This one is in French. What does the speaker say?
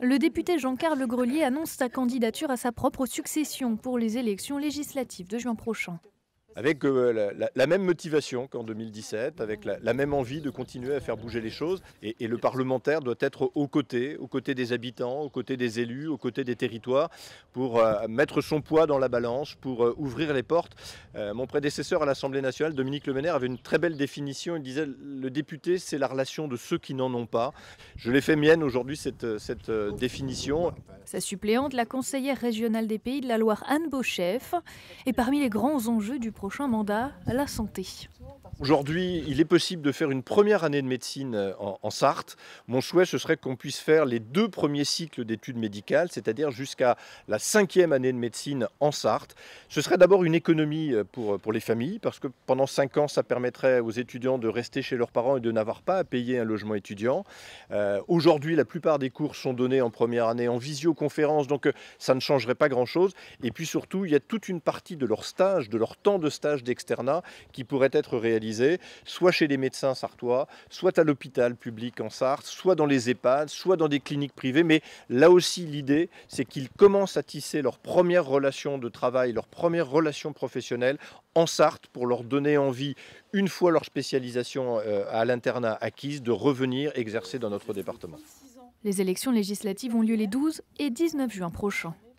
Le député Jean-Carl Grelier annonce sa candidature à sa propre succession pour les élections législatives de juin prochain. Avec la même motivation qu'en 2017, avec la même envie de continuer à faire bouger les choses. Et le parlementaire doit être aux côtés des habitants, aux côtés des élus, aux côtés des territoires, pour mettre son poids dans la balance, pour ouvrir les portes. Mon prédécesseur à l'Assemblée nationale, Dominique Le Menner, avait une très belle définition. Il disait le député, c'est la relation de ceux qui n'en ont pas. Je l'ai fait mienne aujourd'hui, cette définition. Sa suppléante, la conseillère régionale des Pays de la Loire, Anne Beauchef, est parmi les grands enjeux du prochain mandat, la santé. Aujourd'hui, il est possible de faire une première année de médecine en Sarthe. Mon souhait, ce serait qu'on puisse faire les 2 premiers cycles d'études médicales, c'est-à-dire jusqu'à la 5e année de médecine en Sarthe. Ce serait d'abord une économie pour les familles, parce que pendant 5 ans, ça permettrait aux étudiants de rester chez leurs parents et de n'avoir pas à payer un logement étudiant. Aujourd'hui, la plupart des cours sont donnés en première année en visioconférence, donc ça ne changerait pas grand-chose. Et puis surtout, il y a toute une partie de leur stage, de leur temps de stage d'externat, qui pourrait être réalisé soit chez les médecins sartois, soit à l'hôpital public en Sarthe, soit dans les EHPAD, soit dans des cliniques privées. Mais là aussi, l'idée, c'est qu'ils commencent à tisser leur première relation de travail, leur première relation professionnelle en Sarthe pour leur donner envie, une fois leur spécialisation à l'internat acquise, de revenir exercer dans notre département. Les élections législatives ont lieu les 12 et 19 juin prochains.